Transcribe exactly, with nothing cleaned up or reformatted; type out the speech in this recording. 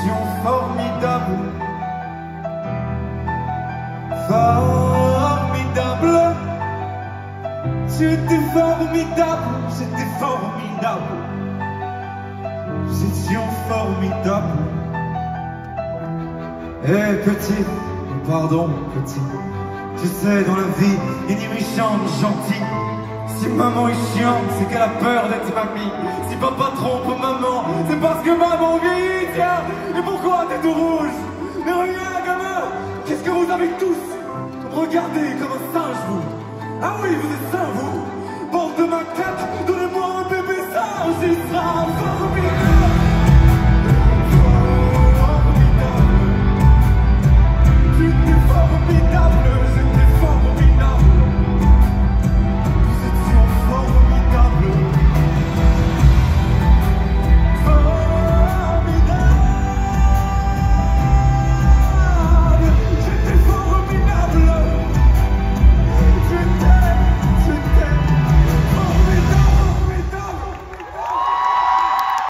étions formidables, formidable. C'était formidable, c'était formidable. Nous étions formidables. Eh petit, pardon petit, tu sais dans la vie, il y a ni méchant ni gentil. Si maman est chiante, c'est qu'elle a peur d'être mamie. Si papa trompe maman, c'est parce que maman vieillit, tiens. Et pourquoi t'es tout rouge? Mais regarde gamin, qu'est-ce que vous avez tous? Regardez comme un singe vous. Ah oui, vous êtes sain vous. Porte ma cape, donnez-moi un bébé singe, il sera